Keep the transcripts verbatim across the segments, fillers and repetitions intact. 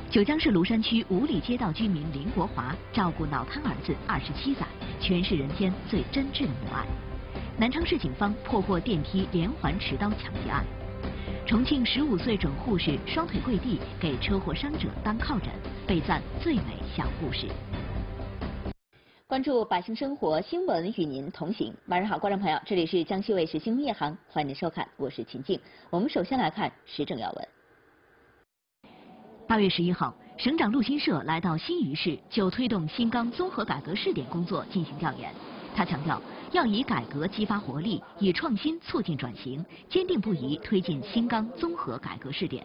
九江市庐山区五里街道居民林国华照顾脑瘫儿子二十七载，全是人间最真挚的母爱。南昌市警方破获电梯连环持刀抢劫案。重庆十五岁准护士双腿跪地给车祸伤者当靠枕，被赞最美小护士。关注百姓生活新闻，与您同行。晚上好，观众朋友，这里是江西卫视新闻夜航，欢迎您收看，我是秦静。我们首先来看时政要闻。八月十一号，省长陆新社来到新余市，就推动新钢综合改革试点工作进行调研。他强调，要以改革激发活力，以创新促进转型，坚定不移推进新钢综合改革试点。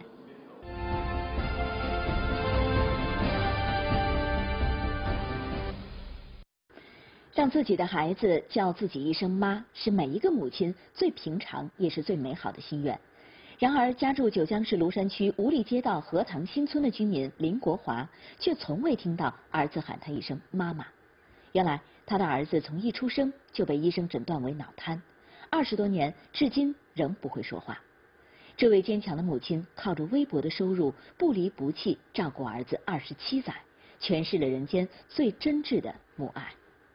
让自己的孩子叫自己一声妈，是每一个母亲最平常也是最美好的心愿。然而，家住九江市庐山区五里街道荷塘新村的居民林国华，却从未听到儿子喊他一声妈妈。原来，他的儿子从一出生就被医生诊断为脑瘫，二十多年至今仍不会说话。这位坚强的母亲靠着微薄的收入，不离不弃照顾儿子二十七载，诠释了人间最真挚的母爱。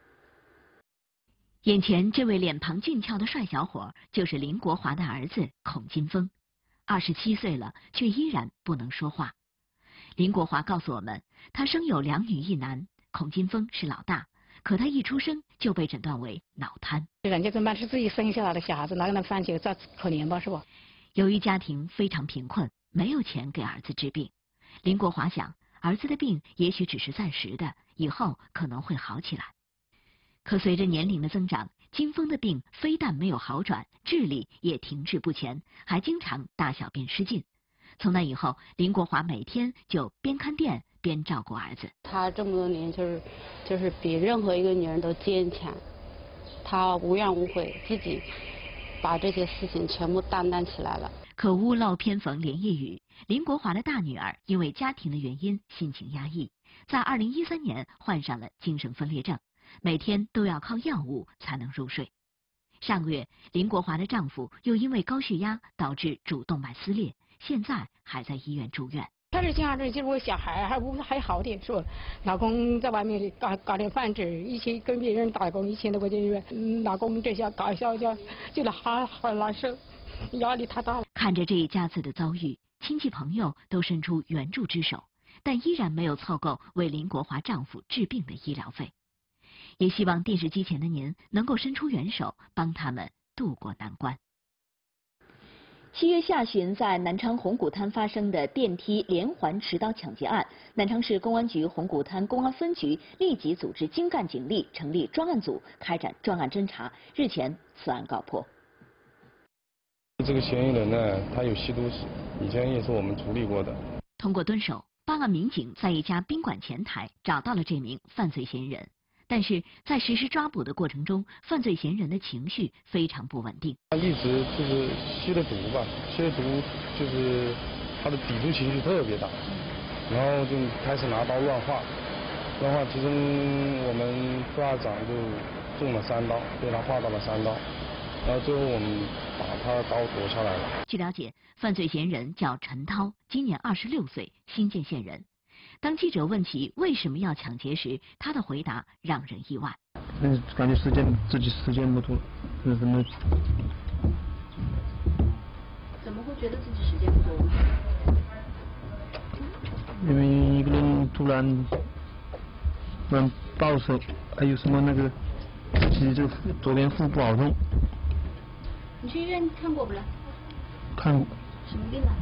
眼前这位脸庞俊俏的帅小伙，就是林国华的儿子孔金峰。二十七岁了，却依然不能说话。林国华告诉我们，他生有两女一男，孔金峰是老大，可他一出生就被诊断为脑瘫。 人家怎么办？是自己生下来的小孩子，哪个能放弃？这可怜吧，是吧？ 由于家庭非常贫困，没有钱给儿子治病。林国华想，儿子的病也许只是暂时的，以后可能会好起来。可随着年龄的增长，金峰的病非但没有好转，智力也停滞不前，还经常大小便失禁。从那以后，林国华每天就边看店边照顾儿子。 她这么多年就是就是比任何一个女人都坚强，她无怨无悔，自己把这些事情全部担当起来了。 可屋漏偏逢连夜雨，林国华的大女儿因为家庭的原因心情压抑，在二零一三年患上了精神分裂症，每天都要靠药物才能入睡。上个月，林国华的丈夫又因为高血压导致主动脉撕裂，现在还在医院住院。 他是这样的，就是我小孩还不还好点，说老公在外面搞搞点饭吃，一起跟别人打工，一千多块钱一月，嗯，老公这下搞笑就就好好难受，压力太大了。 看着这一家子的遭遇，亲戚朋友都伸出援助之手，但依然没有凑够为林国华丈夫治病的医疗费。也希望电视机前的您能够伸出援手，帮他们渡过难关。七月下旬，在南昌红谷滩发生的电梯连环持刀抢劫案，南昌市公安局红谷滩公安分局立即组织精干警力，成立专案组，开展专案侦查。日前，此案告破。 这个嫌疑人呢，他有吸毒史，以前也是我们处理过的。 通过蹲守，办案民警在一家宾馆前台找到了这名犯罪嫌疑人。但是在实施抓捕的过程中，犯罪嫌疑人的情绪非常不稳定。 他一直就是吸了毒吧，吸了毒就是他的抵触情绪特别大，然后就开始拿刀乱划，乱划。其中我们副二长就中了三刀，被他划到了三刀，然后最后我们把他的刀夺下来了。 据了解，犯罪嫌疑人叫陈涛，今年二十六岁，新建县人。当记者问起为什么要抢劫时，他的回答让人意外。 嗯，感觉时间自己时间不多，是什么？ 怎么会觉得自己时间不多？ 因为一个人突然突然暴手，还有什么那个，其实这个左边腹不好痛。 你去医院看过不啦？ 看过。 什么病啊？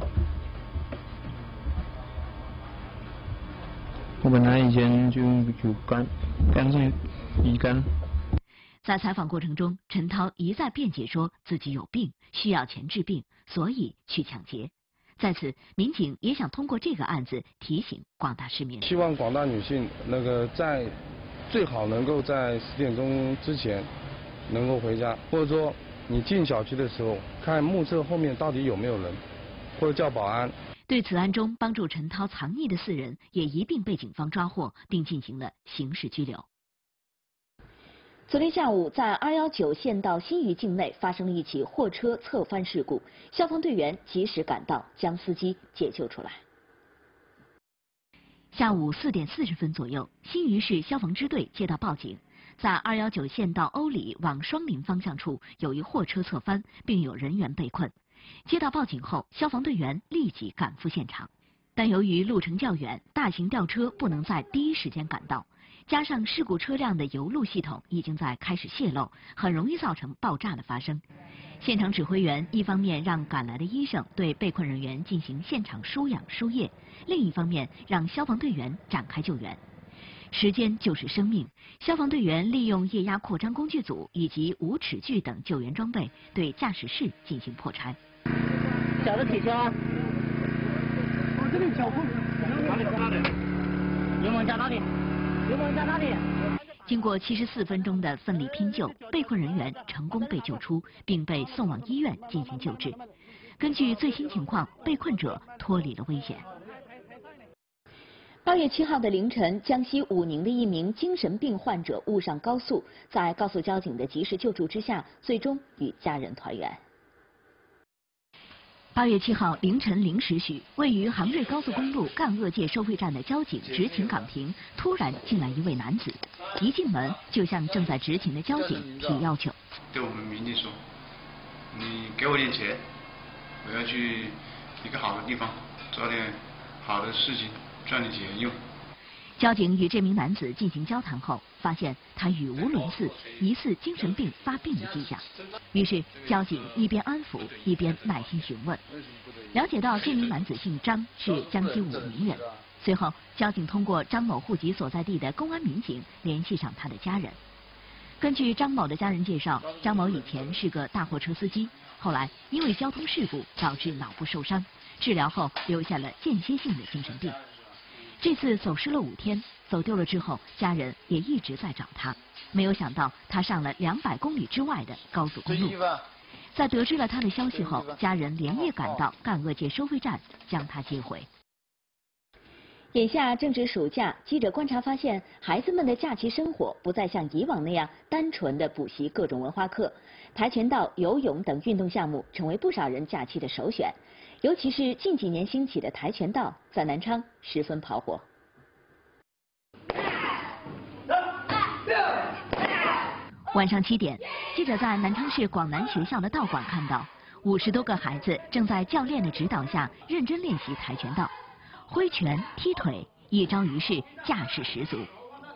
我本来以前就有肝肝肾乙肝。 在采访过程中，陈涛一再辩解说自己有病，需要钱治病，所以去抢劫。在此，民警也想通过这个案子提醒广大市民， 希望广大女性那个在最好能够在十点钟之前能够回家，或者说你进小区的时候看目测后面到底有没有人，或者叫保安。 对此案中帮助陈涛藏匿的四人也一并被警方抓获，并进行了刑事拘留。昨天下午，在二一九县道新余境内发生了一起货车侧翻事故，消防队员及时赶到，将司机解救出来。 下午四点四十分左右，新余市消防支队接到报警，在二一九县道欧里往双林方向处有一货车侧翻，并有人员被困。接到报警后，消防队员立即赶赴现场，但由于路程较远，大型吊车不能在第一时间赶到，加上事故车辆的油路系统已经在开始泄漏，很容易造成爆炸的发生。现场指挥员一方面让赶来的医生对被困人员进行现场输氧输液，另一方面让消防队员展开救援。时间就是生命，消防队员利用液压扩张工具组以及无齿锯等救援装备，对驾驶室进行破拆。 小的铁锹啊！我这里小裤哪里哪里？油门加哪里？油门加哪里？ 经过七十四分钟的奋力拼救，被困人员成功被救出，并被送往医院进行救治。根据最新情况，被困者脱离了危险。 八月七号的凌晨，江西武宁的一名精神病患者误上高速，在高速交警的及时救助之下，最终与家人团圆。 八月七号凌晨零时许，位于杭瑞高速公路赣鄂界收费站的交警执勤岗亭突然进来一位男子，一进门就向正在执勤的交警提要求。 对我们民警说：“你给我点钱，我要去一个好的地方做点好的事情，赚点钱用。” 交警与这名男子进行交谈后，发现他语无伦次，疑似精神病发病的迹象。于是，交警一边安抚，一边耐心询问。了解到这名男子姓张，是江西武宁人。随后，交警通过张某户籍所在地的公安民警联系上他的家人。根据张某的家人介绍，张某以前是个大货车司机，后来因为交通事故导致脑部受伤，治疗后留下了间歇性的精神病。这次走失了五天，走丢了之后，家人也一直在找他，没有想到他上了两百公里之外的高速公路。在得知了他的消息后，家人连夜赶到赣鄂界收费站将他接回。 眼下正值暑假，记者观察发现，孩子们的假期生活不再像以往那样单纯的补习各种文化课，跆拳道、游泳等运动项目成为不少人假期的首选。尤其是近几年兴起的跆拳道，在南昌十分跑火。 晚上七点，记者在南昌市广南学校的道馆看到，五十多个孩子正在教练的指导下认真练习跆拳道，挥拳、踢腿，一招一式，架势十足。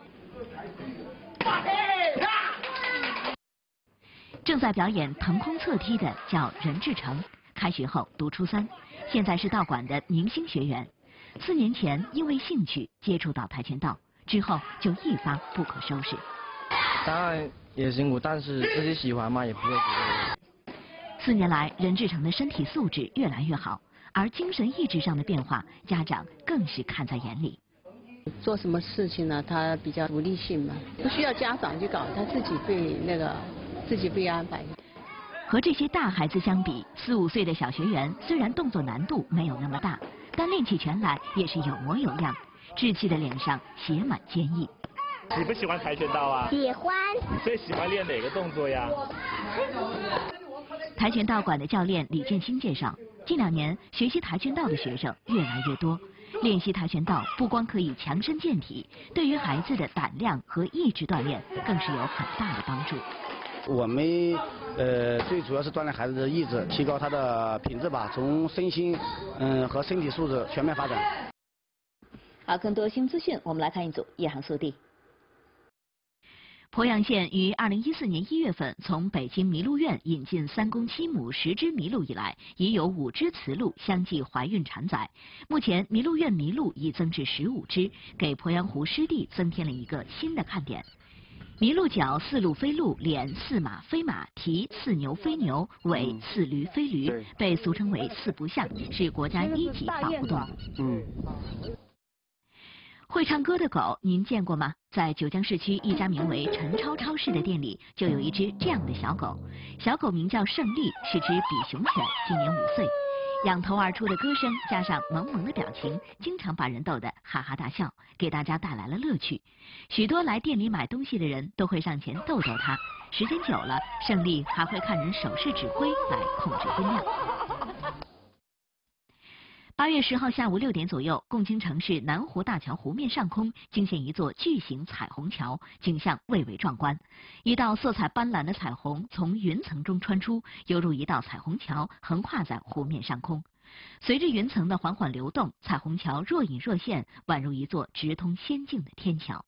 正在表演腾空侧踢的叫任志成。开学后读初三，现在是道馆的明星学员。四年前因为兴趣接触到跆拳道，之后就一发不可收拾。 当然也辛苦，但是自己喜欢嘛，也不会觉得。 四年来，任志成的身体素质越来越好，而精神意志上的变化，家长更是看在眼里。 做什么事情呢？他比较独立性嘛，不需要家长去搞，他自己被那个自己被安排。 和这些大孩子相比，四五岁的小学员虽然动作难度没有那么大，但练起拳来也是有模有样，稚气的脸上写满坚毅。 喜不喜欢跆拳道啊？ 喜欢。 你最喜欢练哪个动作呀？ 跆拳道馆的教练李建新介绍，近两年学习跆拳道的学生越来越多，练习跆拳道不光可以强身健体，对于孩子的胆量和意志锻炼更是有很大的帮助。 我们呃最主要是锻炼孩子的意志，提高他的品质吧，从身心嗯、呃、和身体素质全面发展。 好，更多新资讯，我们来看一组夜航速递。 鄱阳县于二零一四年一月份从北京麋鹿苑引进三公七母十只麋鹿以来，已有五只雌鹿相继怀孕产崽。目前，麋鹿苑麋鹿已增至十五只，给鄱阳湖湿地增添了一个新的看点。麋鹿角似鹿非鹿，脸似马非马，蹄似牛非牛，尾似驴非驴，被俗称为四不像，是国家一级保护动物。 嗯。 会唱歌的狗您见过吗？在九江市区一家名为陈超超市的店里，就有一只这样的小狗。小狗名叫胜利，是只比熊犬，今年五岁。仰头而出的歌声加上萌萌的表情，经常把人逗得哈哈大笑，给大家带来了乐趣。许多来店里买东西的人都会上前逗逗它。时间久了，胜利还会看人手势指挥来控制音量。 八月十号下午六点左右，共青城市南湖大桥湖面上空惊现一座巨型彩虹桥，景象蔚为壮观。一道色彩斑斓的彩虹从云层中穿出，犹如一道彩虹桥横跨在湖面上空。随着云层的缓缓流动，彩虹桥若隐若现，宛如一座直通仙境的天桥。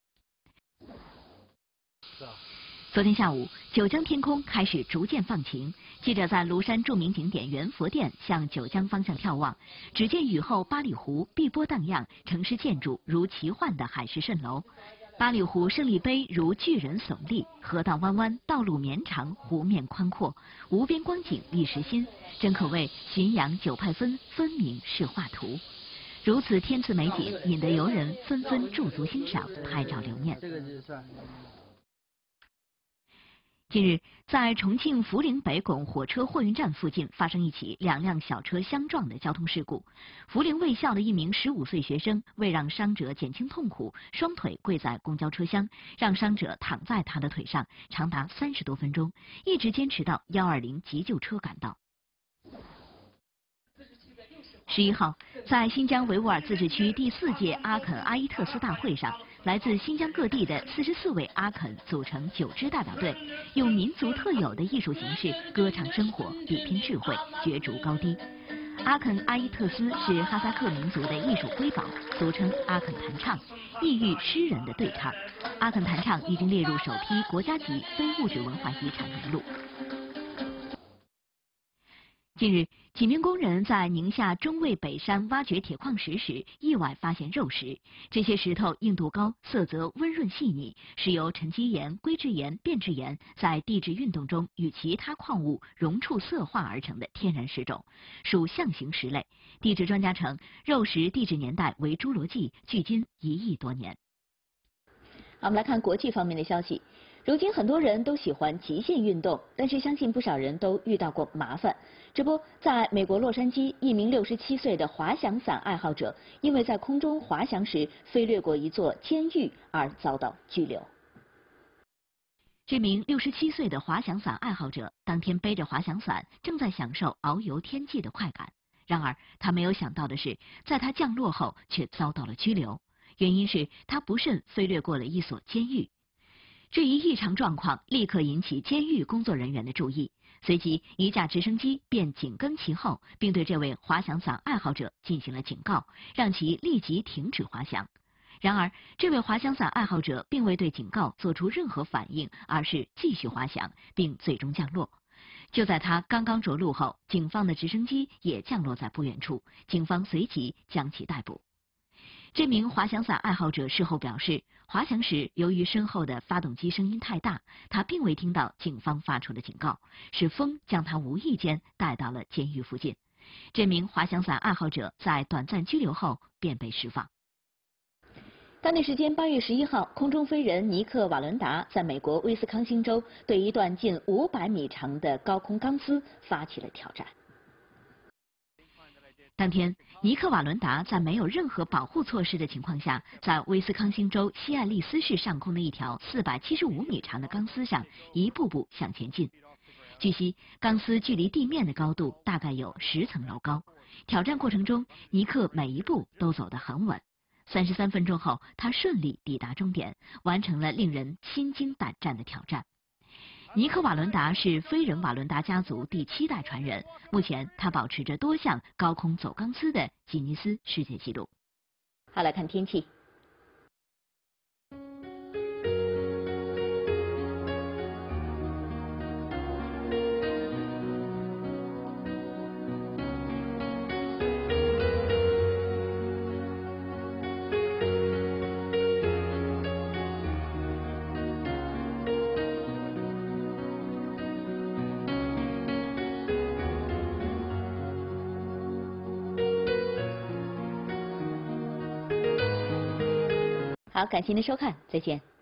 昨天下午，九江天空开始逐渐放晴。记者在庐山著名景点元佛殿向九江方向眺望，只见雨后八里湖碧波荡漾，城市建筑如奇幻的海市蜃楼。八里湖胜利碑如巨人耸立，河道弯弯，道路绵长，湖面宽阔，无边光景一时新，真可谓浔阳九派分，分明是画图。如此天赐美景，引得游人纷纷驻足欣赏，拍照留念。近日，在重庆涪陵北拱火车货运站附近发生一起两辆小车相撞的交通事故。涪陵卫校的一名十五岁学生为让伤者减轻痛苦，双腿跪在公交车厢，让伤者躺在他的腿上，长达三十多分钟，一直坚持到一二零急救车赶到。十一号，在新疆维吾尔自治区第四届阿肯阿伊特斯大会上，来自新疆各地的四十四位阿肯组成九支代表队，用民族特有的艺术形式歌唱生活，比拼智慧，角逐高低。阿肯阿伊特斯是哈萨克民族的艺术瑰宝，俗称阿肯弹唱，异域诗人的对唱。阿肯弹唱已经列入首批国家级非物质文化遗产名录。近日，几名工人在宁夏中卫北山挖掘铁矿石时，意外发现肉石。这些石头硬度高，色泽温润细腻，是由沉积岩、硅质岩、变质岩在地质运动中与其他矿物溶触色化而成的天然石种，属象形石类。地质专家称，肉石地质年代为侏罗纪，距今一亿多年。 好，我们来看国际方面的消息。如今很多人都喜欢极限运动，但是相信不少人都遇到过麻烦。这不，在美国洛杉矶，一名六十七岁的滑翔伞爱好者，因为在空中滑翔时飞掠过一座监狱而遭到拘留。 这名六十七岁的滑翔伞爱好者当天背着滑翔伞，正在享受遨游天际的快感。然而，他没有想到的是，在他降落后却遭到了拘留，原因是他不慎飞掠过了一所监狱。这一异常状况立刻引起监狱工作人员的注意，随即一架直升机便紧跟其后，并对这位滑翔伞爱好者进行了警告，让其立即停止滑翔。然而，这位滑翔伞爱好者并未对警告做出任何反应，而是继续滑翔，并最终降落。就在他刚刚着陆后，警方的直升机也降落在不远处，警方随即将其逮捕。这名滑翔伞爱好者事后表示，滑翔时由于身后的发动机声音太大，他并未听到警方发出的警告，是风将他无意间带到了监狱附近。这名滑翔伞爱好者在短暂拘留后便被释放。 当地时间八月十一号，空中飞人尼克·瓦伦达在美国威斯康星州对一段近五百米长的高空钢丝发起了挑战。 当天，尼克·瓦伦达在没有任何保护措施的情况下，在威斯康星州西爱丽丝市上空的一条四百七十五米长的钢丝上一步步向前进。据悉，钢丝距离地面的高度大概有十层楼高。挑战过程中，尼克每一步都走得很稳。三十三分钟后，他顺利抵达终点，完成了令人心惊胆战的挑战。尼克·瓦伦达是飞人瓦伦达家族第七代传人，目前他保持着多项高空走钢丝的吉尼斯世界纪录。 好，来看天气。好，感谢您的收看，再见。